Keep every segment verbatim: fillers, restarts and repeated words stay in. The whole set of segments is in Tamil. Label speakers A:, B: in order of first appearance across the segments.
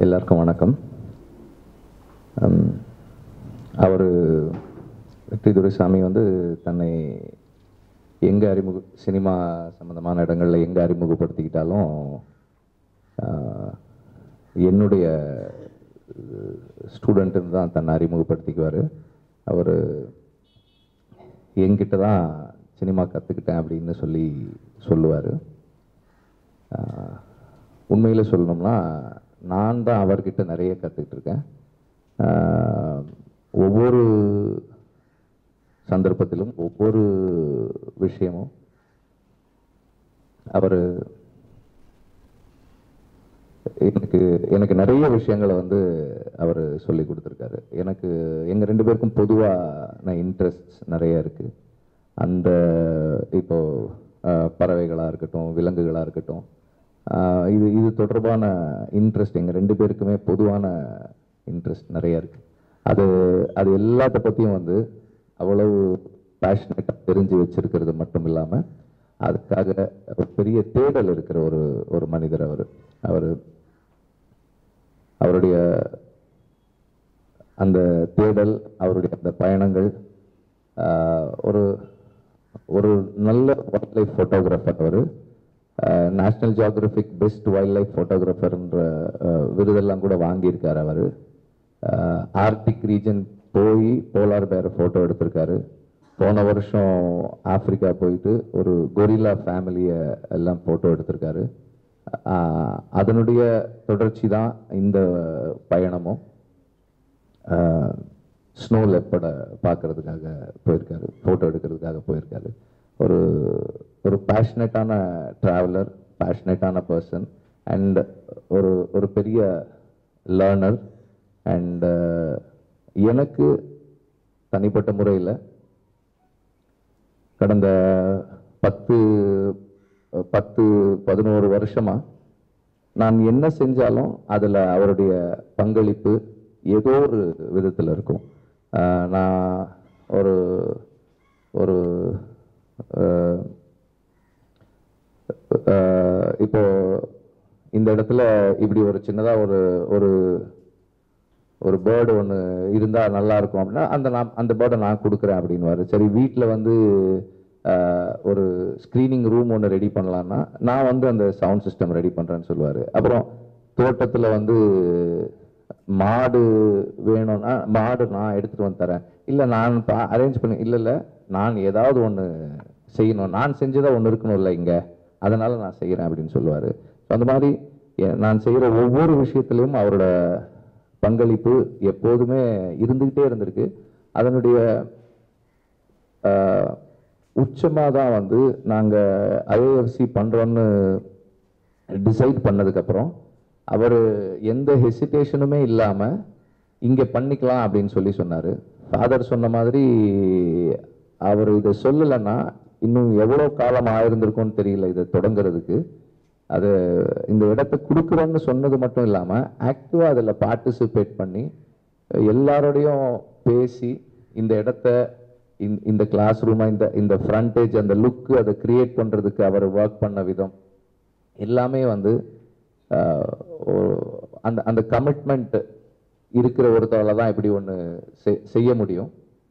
A: எல்லாருக்கும் வணக்கம். அவர் வெற்றி துரைசாமி வந்து தன்னை எங்கே அறிமுக சினிமா சம்மந்தமான இடங்களில் எங்கே அறிமுகப்படுத்திக்கிட்டாலும் என்னுடைய ஸ்டூடெண்ட்டுன்னு தான் தன்னை அறிமுகப்படுத்திக்குவார். அவர் என்கிட்ட தான் சினிமா கற்றுக்கிட்டேன் அப்படின்னு சொல்லி சொல்லுவார். உண்மையில் சொல்லணும்னா நான் தான் அவர்கிட்ட நிறைய கற்றுக்கிட்டு இருக்கேன். ஒவ்வொரு சந்தர்ப்பத்திலும் ஒவ்வொரு விஷயமும் அவர் எனக்கு எனக்கு நிறைய விஷயங்களை வந்து அவர் சொல்லி கொடுத்துருக்காரு. எனக்கு எங்கள் ரெண்டு பேருக்கும் பொதுவான இன்ட்ரெஸ்ட் நிறைய இருக்குது. அந்த இப்போது பறவைகளாக இருக்கட்டும், விலங்குகளாக இருக்கட்டும், இது இது தொடர்பான இன்ட்ரெஸ்ட் எங்கள் ரெண்டு பேருக்குமே பொதுவான இன்ட்ரெஸ்ட் நிறையா இருக்குது. அது அது எல்லாத்த பற்றியும் வந்து அவ்வளவு பேஷனேட்டாக தெரிஞ்சு வச்சிருக்கிறது மட்டும் இல்லாமல் அதுக்காக ஒரு பெரிய தேடல் இருக்கிற ஒரு ஒரு மனிதர் அவர். அவர் அவருடைய அந்த தேடல், அவருடைய அந்த பயணங்கள், ஒரு ஒரு நல்ல வைல்ட் லைஃப் ஃபோட்டோகிராஃபர். அவர் national geographic best wildlife ஃபோட்டோகிராஃபர்ன்ற விருதெல்லாம் கூட வாங்கியிருக்கார். அவர் ஆர்டிக் ரீஜன் போய் போலார் பேரை ஃபோட்டோ எடுத்திருக்காரு. போன வருஷம் ஆப்பிரிக்கா போயிட்டு ஒரு கொரில்லா ஃபேமிலியை எல்லாம் ஃபோட்டோ எடுத்திருக்காரு. அதனுடைய தொடர்ச்சி தான் இந்த பயணமும். ஸ்னோ லெப்பர்டை பார்க்கறதுக்காக போயிருக்காரு, ஃபோட்டோ எடுக்கிறதுக்காக போயிருக்காரு. ஒரு ஒரு பேஷனேட்டான ட்ராவலர், பேஷனேட்டான பர்சன் அண்ட் ஒரு ஒரு பெரிய லேர்னர். அண்ட் எனக்கு தனிப்பட்ட முறையில் கடந்த பத்து பத்து பதினோரு வருஷமாக நான் என்ன செஞ்சாலும் அதில் அவருடைய பங்களிப்பு ஏதோ ஒரு விதத்தில் இருக்கும். நான் ஒரு ஒரு இப்போ இந்த இடத்துல இப்படி ஒரு சின்னதாக ஒரு ஒரு ஒரு பேர்டு ஒன்று இருந்தால் நல்லா இருக்கும் அப்படின்னா அந்த நான் அந்த பேர்டை நான் கொடுக்குறேன் அப்படின்வாரு. சரி, வீட்டில் வந்து ஒரு ஸ்க்ரீனிங் ரூம் ஒன்று ரெடி பண்ணலான்னா நான் வந்து அந்த சவுண்ட் சிஸ்டம் ரெடி பண்ணுறேன்னு சொல்லுவார். அப்புறம் தோட்டத்தில் வந்து மாடு வேணும்னா மாடு நான் எடுத்துகிட்டு வந்து தரேன், இல்லை நான் அரேஞ்ச் பண்ணி, இல்லை இல்லை நான் ஏதாவது ஒன்று செய்யணும், நான் செஞ்சதாக ஒன்று இருக்கணும் இல்லை இங்கே, அதனால் நான் செய்கிறேன் அப்படின்னு சொல்லுவார். அந்த மாதிரி நான் செய்கிற ஒவ்வொரு விஷயத்துலையும் அவரோட பங்களிப்பு எப்போதுமே இருந்துக்கிட்டே இருந்திருக்கு. அதனுடைய உச்சமாக தான் வந்து நாங்கள் ஐஏஎஃப்சி பண்ணுறோன்னு டிசைட் பண்ணதுக்கப்புறம் அவர் எந்த ஹெசிடேஷனுமே இல்லாமல் இங்கே பண்ணிக்கலாம் அப்படின்னு சொல்லி சொன்னார். ஃபாதர் சொன்ன மாதிரி அவர் இதை சொல்லலைன்னா இன்னும் எவ்வளோ காலம் ஆயிருந்திருக்கும்னு தெரியல இதை தொடங்குறதுக்கு. அது இந்த இடத்த கொடுக்குறோன்னு சொன்னது மட்டும் இல்லாமல் ஆக்டிவாக அதில் பார்ட்டிசிபேட் பண்ணி எல்லாரோடையும் பேசி இந்த இடத்த இந்த கிளாஸ் ரூமை இந்த இந்த ஃப்ரண்டேஜ் அந்த லுக்கு அதை கிரியேட் பண்ணுறதுக்கு அவர் ஒர்க் பண்ண விதம் எல்லாமே வந்து அந்த அந்த கமிட்மெண்ட் இருக்கிற ஒருத்தவரை தான் இப்படி ஒன்று செய்ய முடியும்.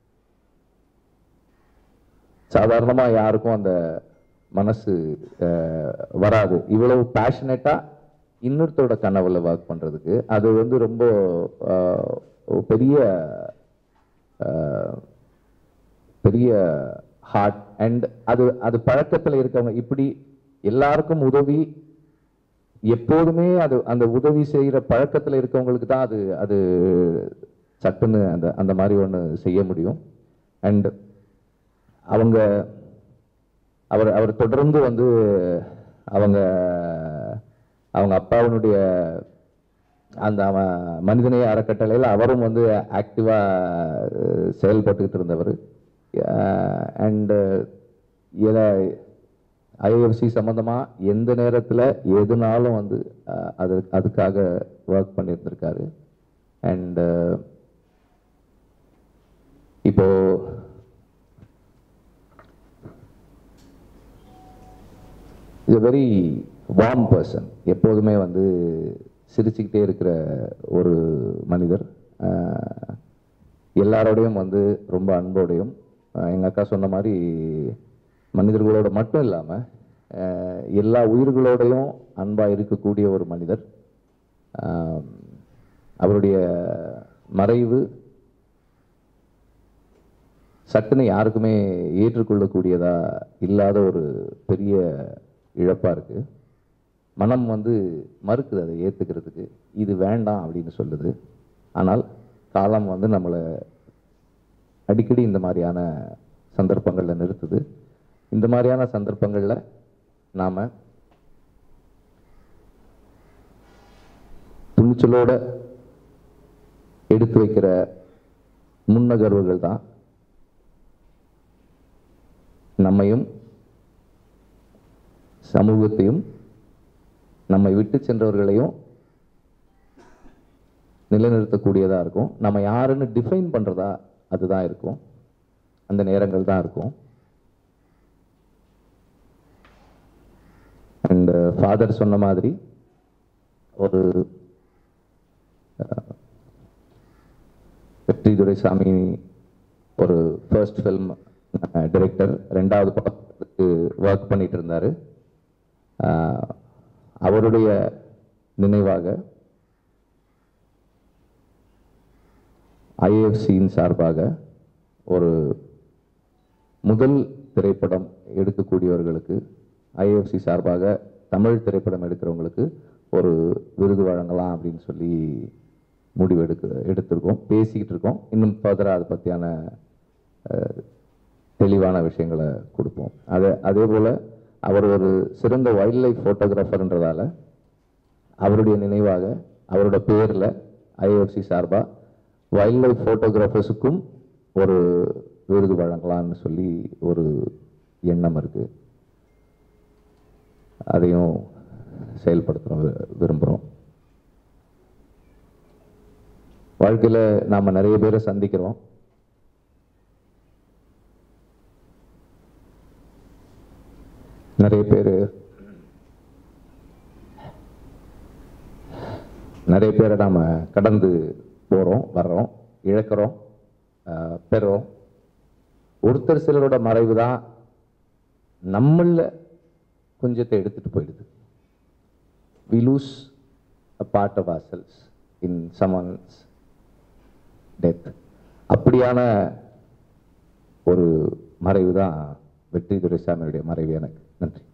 A: சாதாரணமாக யாருக்கும் அந்த மனசு வராது இவ்வளவு பேஷனேட்டாக இன்னொருத்தோட கனவுல ஒர்க் பண்ணுறதுக்கு. அது வந்து ரொம்ப பெரிய பெரிய ஹார்ட். அண்ட் அது அது பழக்கத்தில் இருக்கவங்க இப்படி எல்லாருக்கும் உதவி எப்போதுமே அது அந்த உதவி செய்கிற பழக்கத்தில் இருக்கவங்களுக்கு தான் அது அது சட்டுன்னு அந்த அந்த மாதிரி ஒன்று செய்ய முடியும். அண்ட் அவங்க அவர் அவர் தொடர்ந்து வந்து அவங்க அவங்க அப்பாவினுடைய அந்த மனிதநேய அறக்கட்டளையில் அவரும் வந்து ஆக்டிவாக செயல்பட்டுக்கிட்டு இருந்தவர். அண்டு ஐஏஎஃப்சி சம்மந்தமாக எந்த நேரத்தில் எதுனாலும் வந்து அது அதுக்காக ஒர்க் பண்ணியிருந்திருக்காரு. அண்டு இப்போ is a very warm person. எப்போதுமே வந்து சிரிச்சுக்கிட்டே இருக்கிற ஒரு மனிதர். எல்லாரோடையும் வந்து ரொம்ப அன்போடையும், எங்கள் அக்கா சொன்ன மாதிரி மனிதர்களோட மட்டும் இல்லாமல் எல்லா உயிர்களோடையும் அன்பாக இருக்கக்கூடிய ஒரு மனிதர். அவருடைய மறைவு சட்டுன்னு யாருக்குமே ஏற்றுக்கொள்ளக்கூடியதா இல்லாத ஒரு பெரிய இழப்பாக இருக்குது. மனம் வந்து மறுக்குது அதை ஏற்றுக்கிறதுக்கு, இது வேண்டாம் அப்படின்னு சொல்லுது. ஆனால் காலம் வந்து நம்மளை அடிக்கடி இந்த மாதிரியான சந்தர்ப்பங்களில் நிறுத்துது. இந்த மாதிரியான சந்தர்ப்பங்களில் நாம் துணிச்சலோட எடுத்து வைக்கிற முன்னகர்வுகள் தான் நம்மையும் சமூகத்தையும் நம்மை விட்டு சென்றவர்களையும் நிலைநிறுத்தக்கூடியதாக இருக்கும். நம்ம யாருன்னு டிஃபைன் பண்ணுறதா அதுதான் இருக்கும், அந்த நேரங்கள் தான் இருக்கும். அண்ட் ஃபாதர் சொன்ன மாதிரி ஒரு வெற்றி துரைசாமி ஒரு ஃபர்ஸ்ட் ஃபில்ம் டைரக்டர், ரெண்டாவது படத்துக்கு ஒர்க் பண்ணிட்டு இருந்தார். அவருடைய நினைவாக ஐஏஎஃப்சியின் சார்பாக ஒரு முதல் திரைப்படம் எடுக்கக்கூடியவர்களுக்கு, ஐஏஎஃப்சி சார்பாக தமிழ் திரைப்படம் எடுக்கிறவங்களுக்கு ஒரு விருது வழங்கலாம் அப்படின்னு சொல்லி முடிவு எடுக்க எடுத்திருக்கோம், பேசிக்கிட்டு இருக்கோம். இன்னும் ஃபர்தராக அதை பற்றியான தெளிவான விஷயங்களை கொடுப்போம். அதை அதே போல் அவர் ஒரு சிறந்த வைல்ட் லைஃப் ஃபோட்டோகிராஃபர்ன்றதால அவருடைய நினைவாக அவரோட பேரில் ஐஏஎஃப்சி சார்பாக வைல்ட் லைஃப் ஃபோட்டோகிராஃபர்ஸுக்கும் ஒரு விருது வழங்கலாம்னு சொல்லி ஒரு எண்ணம் இருக்குது. அதையும் செயல்படுத்த விரும்புகிறோம். வாழ்க்கையில் நாம் நிறைய பேரை சந்திக்கிறோம். நிறைய பேர் நிறைய பேரை நாம் கடந்து போகிறோம், வர்றோம், இழக்கிறோம், பெறுறோம். ஒருத்தர் சிலரோட மறைவு தான் நம்மள கொஞ்சத்தை எடுத்துகிட்டு போயிடுது. we lose a part of ourselves in someone's death. அப்படியான ஒரு மறைவு தான் வெற்றி துரைசாமியுடைய மறைவு எனக்கு. நன்றி.